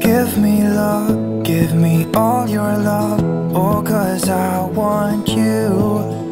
Give me all your love, oh 'cause I want you.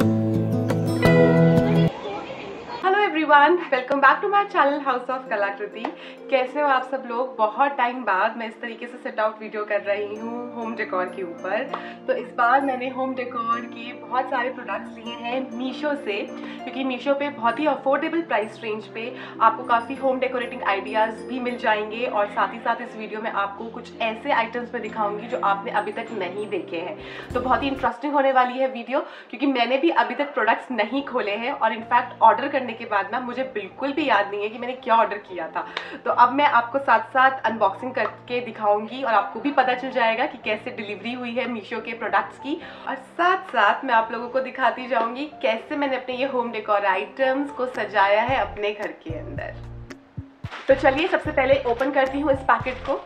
Everyone, welcome back to my channel house of Kalakriti. कैसे हो आप सब लोग? बहुत टाइम बाद मैं इस तरीके से सेट आउट वीडियो कर रही हूँ होम डेकोर के ऊपर। तो इस बार मैंने होम डेकोर के बहुत सारे प्रोडक्ट्स लिए हैं मीशो से, क्योंकि मीशो पे बहुत ही अफोर्डेबल प्राइस रेंज पे आपको काफ़ी होम डेकोरेटिंग आइडियाज़ भी मिल जाएंगे। और साथ ही साथ इस वीडियो में आपको कुछ ऐसे आइटम्स में दिखाऊंगी जो आपने अभी तक नहीं देखे हैं। तो बहुत ही इंटरेस्टिंग होने वाली है वीडियो, क्योंकि मैंने भी अभी तक प्रोडक्ट्स नहीं खोले हैं और इनफैक्ट ऑर्डर करने के बाद ना मुझे बिल्कुल भी याद नहीं है कि मैंने क्या ऑर्डर किया था। तो अब मैं आपको साथ साथ अनबॉक्सिंग करके दिखाऊंगी और आपको भी पता चल जाएगा कि कैसे डिलीवरी हुई है मीशो के प्रोडक्ट्स की। और साथ साथ मैं आप लोगों को दिखाती जाऊंगी कैसे मैंने अपने ये होम डेकोर आइटम्स को सजाया है अपने घर के अंदर। तो चलिए सबसे पहले ओपन करती हूँ इस पैकेट को।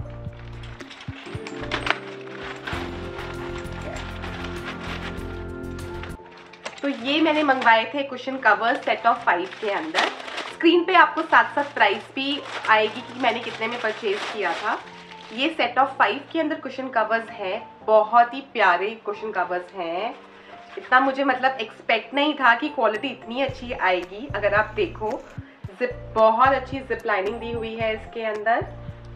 तो ये मैंने मंगवाए थे कुशन कवर्स सेट ऑफ 5 के अंदर। स्क्रीन पे आपको साथ साथ प्राइस भी आएगी कि मैंने कितने में परचेज किया था। ये सेट ऑफ 5 के अंदर कुशन कवर्स हैं, बहुत ही प्यारे कुशन कवर्स हैं। इतना मुझे मतलब एक्सपेक्ट नहीं था कि क्वालिटी इतनी अच्छी आएगी। अगर आप देखो, जिप बहुत अच्छी जिप लाइनिंग दी हुई है इसके अंदर,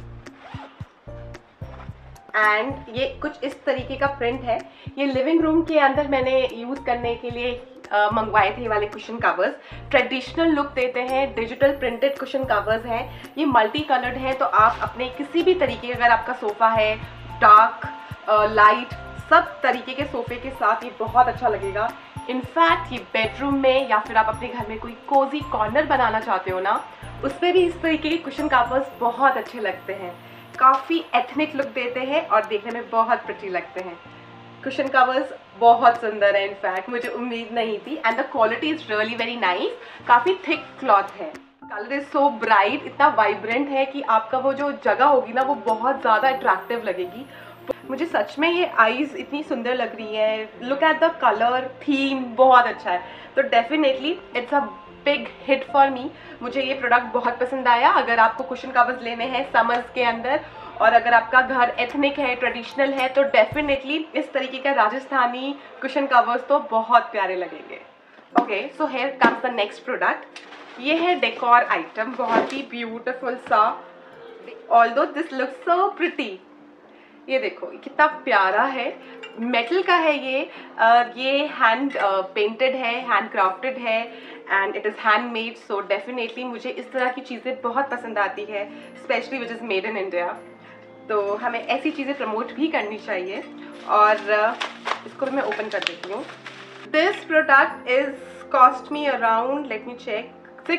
एंड ये कुछ इस तरीके का प्रिंट है। ये लिविंग रूम के अंदर मैंने यूज़ करने के लिए मंगवाए थे ये वाले कुशन कवर्स। ट्रेडिशनल लुक देते हैं, डिजिटल प्रिंटेड कुशन कवर्स हैं। ये मल्टी कलर्ड है, तो आप अपने किसी भी तरीके, अगर आपका सोफ़ा है डार्क लाइट, सब तरीके के सोफ़े के साथ ये बहुत अच्छा लगेगा। इनफैक्ट ये बेडरूम में या फिर आप अपने घर में कोई कोजी कॉर्नर बनाना चाहते हो ना, उस पर भी इस तरीके के कुशन कवर्स बहुत अच्छे लगते हैं। काफ़ी एथनिक लुक देते हैं और देखने में बहुत प्रिटी लगते हैं। कुशन कवर्स बहुत सुंदर है, इनफैक्ट मुझे उम्मीद नहीं थी। And the quality is really very nice. काफ़ी थिक क्लॉथ है, कलर इज सो ब्राइट, इतना वाइब्रेंट है कि आपका वो जो जगह होगी ना वो बहुत ज़्यादा अट्रैक्टिव लगेगी। मुझे सच में ये आईज इतनी सुंदर लग रही है। Look at the colour, theme बहुत अच्छा है। तो definitely it's a big hit for me. मुझे ये प्रोडक्ट बहुत पसंद आया। अगर आपको कुशन कवर्स लेने हैं समर्स के अंदर और अगर आपका घर एथनिक है, ट्रेडिशनल है, तो डेफिनेटली इस तरीके का राजस्थानी कुशन कवर्स तो बहुत प्यारे लगेंगे। Okay, so here comes the next product. ये है डेकोर आइटम, बहुत ही ब्यूटिफुल सा, although this looks so pretty. ये देखो कितना प्यारा है, मेटल का है ये हैंड पेंटेड है, हैंड क्राफ्टेड है and it is hand made. So definitely मुझे इस तरह की चीज़ें बहुत पसंद आती है, specially which is made in India. तो हमें ऐसी चीज़ें प्रमोट भी करनी चाहिए। और इसको भी मैं ओपन कर देती हूँ। This product is cost me around, let me check,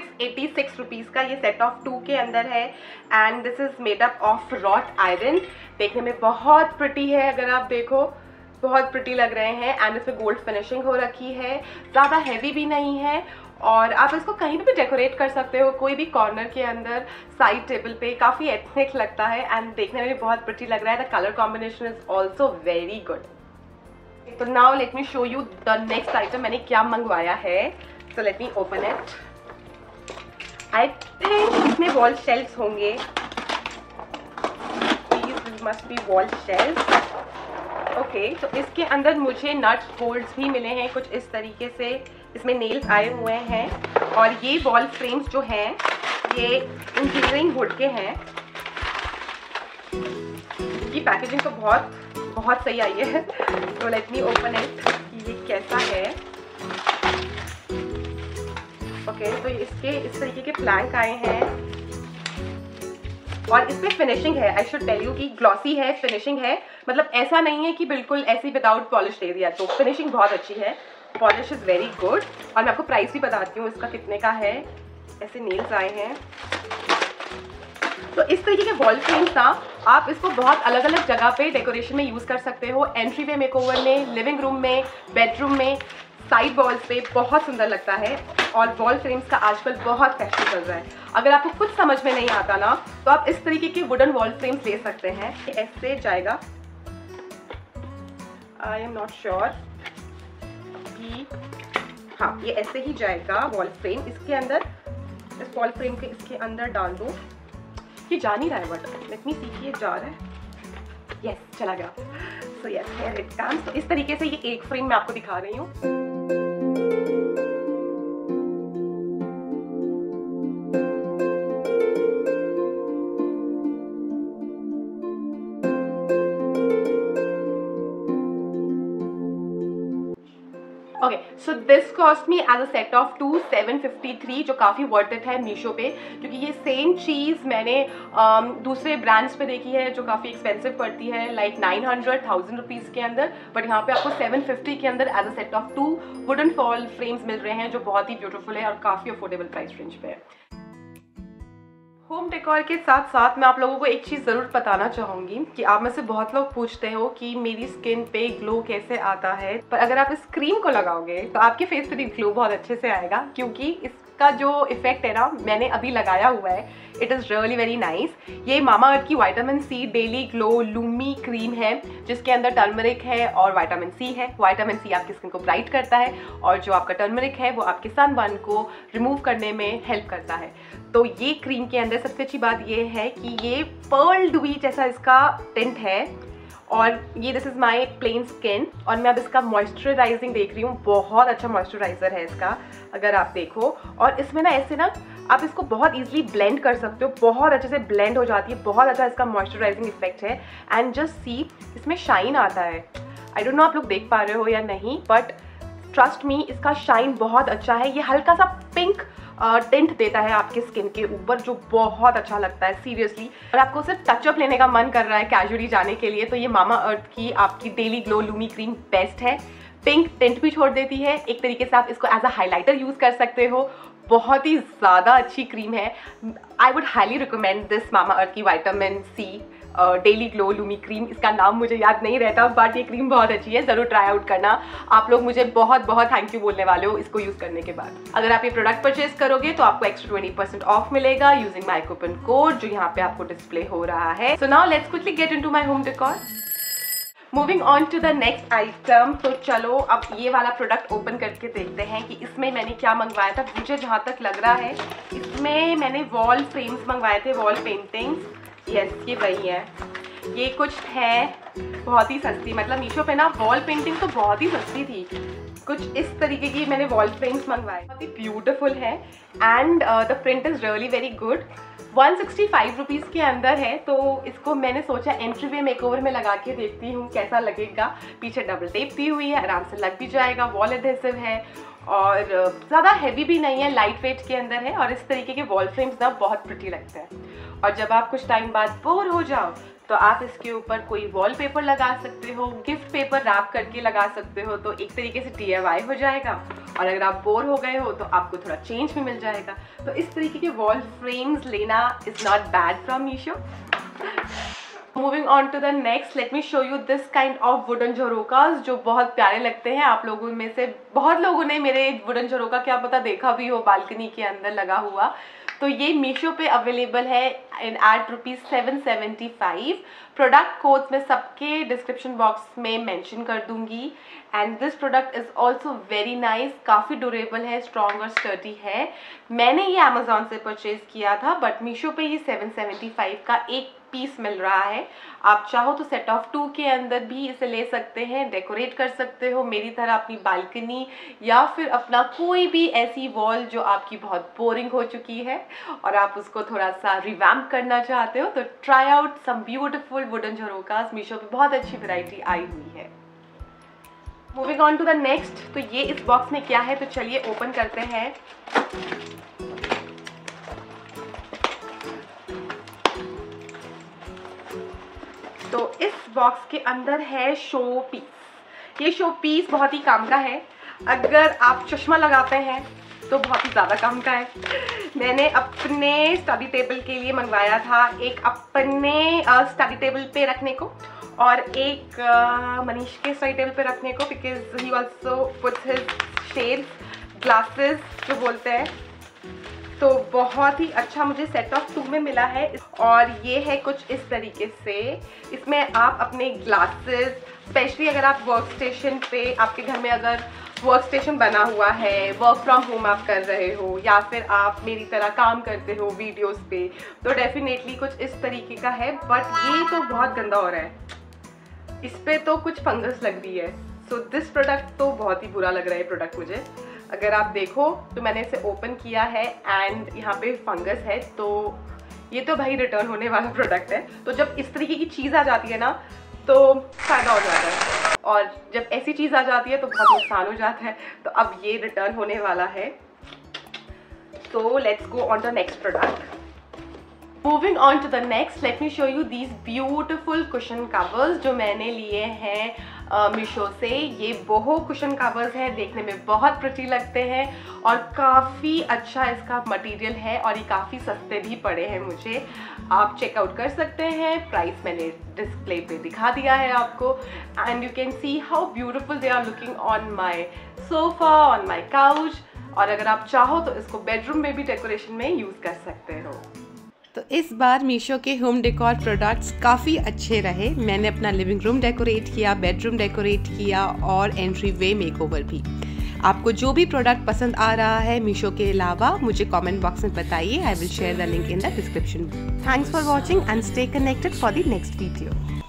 686 rupees का। ये सेट ऑफ 2 के अंदर है and this is made up of wrought iron. देखने में बहुत प्रिटी है, अगर आप देखो बहुत प्रिटी लग रहे हैं। एंड इसमें गोल्ड फिनिशिंग हो रखी है, ज़्यादा हैवी भी नहीं है और आप इसको कहीं भी डेकोरेट कर सकते हो, कोई भी कॉर्नर के अंदर, साइड टेबल पे। काफ़ी एथनिक लगता है एंड देखने में भी बहुत प्रिटी लग रहा है। The colour combination is also very good. तो now let me show you the next item मैंने क्या मंगवाया है। So let me open it. I think इसमें वॉल शेल्फ्स होंगे। These must be wall shelves. Okay, तो इसके अंदर मुझे नट होल्ड्स भी मिले हैं कुछ इस तरीके से। इसमें नेल्स आए हुए हैं और ये वॉल फ्रेम्स जो हैं ये इंजीनियरिंग वुड के हैं। इसकी पैकेजिंग तो बहुत सही आई है। तो लेट मी ओपन इट कि ये कैसा है। ओके, तो इसके इस तरीके के प्लैंक आए हैं और इसमें फिनिशिंग है। आई शुड टेल यू कि ग्लॉसी है, फिनिशिंग है, मतलब ऐसा नहीं है कि बिल्कुल ऐसे विदाउट पॉलिश दे दिया। तो फिनिशिंग बहुत अच्छी है, पॉलिश इज़ वेरी गुड। और मैं आपको प्राइस भी बताती हूँ इसका कितने का है। ऐसे नेल्स आए हैं। तो इस तरीके के वॉल फ्रेम्स ना आप इसको बहुत अलग अलग जगह पे डेकोरेशन में यूज़ कर सकते हो। एंट्री वे मेकओवर में, लिविंग रूम में, बेडरूम में, साइड वॉल्स पे बहुत सुंदर लगता है। और वॉल फ्रेम्स का आजकल बहुत फैशन चल रहा है। अगर आपको कुछ समझ में नहीं आता ना, तो आप इस तरीके के वुडन वॉल फ्रेम्स ले सकते हैं। ऐसे जाएगा, आई एम नॉट श्योर कि हाँ, ये ऐसे ही जाएगा वॉल फ्रेम। इसके अंदर, इस वॉल फ्रेम के इसके अंदर डाल दो। ये जा नहीं रहा है, बट लेट मी सी कि ये जा रहा है। यस चला गया। So yes here it comes. तो इस तरीके से ये एक फ्रेम मैं आपको दिखा रही हूँ। Okay so this cost me as a set of 2 753, जो काफ़ी वर्थ इट है मीशो पे, क्योंकि ये सेम चीज़ मैंने दूसरे ब्रांड्स पे देखी है जो काफ़ी एक्सपेंसिव पड़ती है, लाइक 900-1000 रुपीज़ के अंदर, बट यहाँ पे आपको 750 के अंदर as a set of 2 wooden fall frames मिल रहे हैं, जो बहुत ही ब्यूटीफुल है और काफ़ी अफोर्डेबल प्राइस रेंज पे है। होम डेकोर के साथ साथ मैं आप लोगों को एक चीज़ ज़रूर बताना चाहूँगी कि आप में से बहुत लोग पूछते हो कि मेरी स्किन पे ग्लो कैसे आता है, पर अगर आप इस क्रीम को लगाओगे तो आपके फेस पे भी ग्लो बहुत अच्छे से आएगा, क्योंकि इसका जो इफेक्ट है ना मैंने अभी लगाया हुआ है, it is really very nice. ये मामा अर्थ की vitamin C daily glow lumi cream है, जिसके अंदर टर्मरिक है और विटामिन सी है। विटामिन सी आपकी स्किन को ब्राइट करता है और जो आपका टर्मरिक है वो आपके सनबर्न को रिमूव करने में हेल्प करता है। तो ये क्रीम के अंदर सबसे अच्छी बात ये है कि ये पर्ल डुई जैसा इसका टिंट है, और ये this is my plain skin, और मैं अब इसका मॉइस्चराइजिंग देख रही हूँ। बहुत अच्छा मॉइस्चराइज़र है इसका, अगर आप देखो। और इसमें ना ऐसे ना आप इसको बहुत ईजिली ब्लेंड कर सकते हो, बहुत अच्छे से ब्लेंड हो जाती है, बहुत अच्छा इसका मॉइस्चराइजिंग इफेक्ट है। एंड जस्ट सी इसमें शाइन आता है, आई डोंट नो आप लोग देख पा रहे हो या नहीं, बट ट्रस्ट मी इसका शाइन बहुत अच्छा है। ये हल्का सा पिंक टिंट देता है आपके स्किन के ऊपर, जो बहुत अच्छा लगता है सीरियसली। और आपको सिर्फ टचअप लेने का मन कर रहा है कैजुअली जाने के लिए, तो ये मामा अर्थ की आपकी daily glow lumi cream best है। पिंक टिंट भी छोड़ देती है, एक तरीके से आप इसको एज अ हाइलाइटर यूज़ कर सकते हो। बहुत ही ज़्यादा अच्छी क्रीम है। I would highly recommend this Mamaearth की vitamin C daily glow lumi cream. इसका नाम मुझे याद नहीं रहता, बट ये क्रीम बहुत अच्छी है, ज़रूर ट्राई आउट करना। आप लोग मुझे बहुत बहुत थैंक यू बोलने वाले हो इसको यूज़ करने के बाद। अगर आप ये प्रोडक्ट परचेज करोगे तो आपको एक्स्ट्रा 20% ऑफ मिलेगा यूजिंग माई कूपन कोड, जो यहाँ पे आपको डिस्प्ले हो रहा है। So now let's quickly get into my home decor. Moving on to the next item. तो चलो अब ये वाला प्रोडक्ट ओपन करके देखते हैं कि इसमें मैंने क्या मंगवाया था। मुझे जहाँ तक लग रहा है इसमें मैंने वॉल फ्रेम्स मंगवाए थे, वॉल पेंटिंग्स। यस ये वही है। ये कुछ है बहुत ही सस्ती, मतलब मीशो पे ना वॉल पेंटिंग तो बहुत ही सस्ती थी। कुछ इस तरीके की मैंने वॉल फ्रेम्स मंगवाए, बहुत ही ब्यूटीफुल है and the print is really very good. 165 rupees के अंदर है, तो इसको मैंने सोचा एंट्री वे मेकओवर में लगा के देखती हूँ कैसा लगेगा। पीछे डबल टेप दी हुई है, आराम से लग भी जाएगा। वॉल एडहेसिव है और ज़्यादा हैवी भी नहीं है, लाइट वेट के अंदर है। और इस तरीके के वॉल फ्रेम्स ना बहुत प्रिटी लगते हैं। और जब आप कुछ टाइम बाद बोर हो जाओ तो आप इसके ऊपर कोई वॉलपेपर लगा सकते हो, गिफ्ट पेपर रैप करके लगा सकते हो, तो एक तरीके से DIY हो जाएगा। और अगर आप बोर हो गए हो तो आपको थोड़ा चेंज भी मिल जाएगा। तो इस तरीके के वॉल फ्रेम्स लेना is not bad from Meesho. Moving on to the next, let me show you this kind of wooden jharokhas, जो बहुत प्यारे लगते हैं। आप लोगों में से बहुत लोगों ने मेरे वुडन झरोका क्या पता देखा भी हो बालकनी के अंदर लगा हुआ। तो ये मीशो पे अवेलेबल है इन एट ₹775। प्रोडक्ट कोड्स मैं सबके डिस्क्रिप्शन बॉक्स में मेंशन कर दूंगी। And this product is also very nice, काफ़ी ड्यूरेबल है, स्ट्रॉन्ग और स्टर्डी है। मैंने ये अमेजोन से परचेज़ किया था, बट मीशो पे ये 775 का एक पीस मिल रहा है। आप चाहो तो सेट ऑफ 2 के अंदर भी इसे ले सकते हैं, डेकोरेट कर सकते हो मेरी तरह अपनी बालकनी, या फिर अपना कोई भी ऐसी वॉल जो आपकी बहुत बोरिंग हो चुकी है और आप उसको थोड़ा सा रिवैम्प करना चाहते हो। तो try out some beautiful wooden jharokhas, Meesho पे बहुत अच्छी वैरायटी आई हुई है। Moving on to the next, तो ये इस बॉक्स में क्या है, तो चलिए ओपन करते हैं। तो इस बॉक्स के अंदर है शो पीस। ये शो पीस बहुत ही काम का है। अगर आप चश्मा लगाते हैं तो बहुत ही ज़्यादा काम का है। मैंने अपने स्टडी टेबल के लिए मंगवाया था, एक अपने स्टडी टेबल पे रखने को और एक मनीष के स्टडी टेबल पे रखने को, because he also puts his shades glasses जो बोलते हैं। तो बहुत ही अच्छा मुझे सेट ऑफ 2 में मिला है। और ये है कुछ इस तरीके से। इसमें आप अपने ग्लासेस, स्पेशली अगर आप वर्क स्टेशन पे, आपके घर में अगर वर्क स्टेशन बना हुआ है, वर्क फ्रॉम होम आप कर रहे हो, या फिर आप मेरी तरह काम करते हो वीडियोस पे, तो डेफिनेटली कुछ इस तरीके का है। बट ये तो बहुत गंदा हो रहा है, इस पे तो कुछ फंगस लग रही है। सो दिस प्रोडक्ट तो बहुत ही बुरा लग रहा है प्रोडक्ट मुझे। अगर आप देखो तो मैंने इसे ओपन किया है एंड यहाँ पे फंगस है, तो ये तो भाई रिटर्न होने वाला प्रोडक्ट है। तो जब इस तरीके की चीज़ आ जाती है ना तो फ़ायदा हो जाता है, और जब ऐसी चीज़ आ जाती है तो बहुत नुकसान हो जाता है। तो अब ये रिटर्न होने वाला है। So let's go on to the next product. Moving on to the next, let me show you these beautiful cushion covers जो मैंने लिए हैं मीशो से। ये बोहो कुशन कवर्स हैं, देखने में बहुत प्रिटी लगते हैं और काफ़ी अच्छा इसका मटेरियल है, और ये काफ़ी सस्ते भी पड़े हैं मुझे। आप चेकआउट कर सकते हैं, प्राइस मैंने डिस्प्ले पे दिखा दिया है आपको। And you can see how beautiful they are looking on my sofa, on my couch. और अगर आप चाहो तो इसको बेडरूम में भी डेकोरेशन में यूज़ कर सकते हो। तो इस बार मीशो के होम डेकोर प्रोडक्ट्स काफ़ी अच्छे रहे। मैंने अपना लिविंग रूम डेकोरेट किया, बेडरूम डेकोरेट किया और एंट्री वे मेकओवर भी। आपको जो भी प्रोडक्ट पसंद आ रहा है मीशो के अलावा मुझे कमेंट बॉक्स में बताइए। I will share the link in the description. Thanks for watching and stay connected for the next video.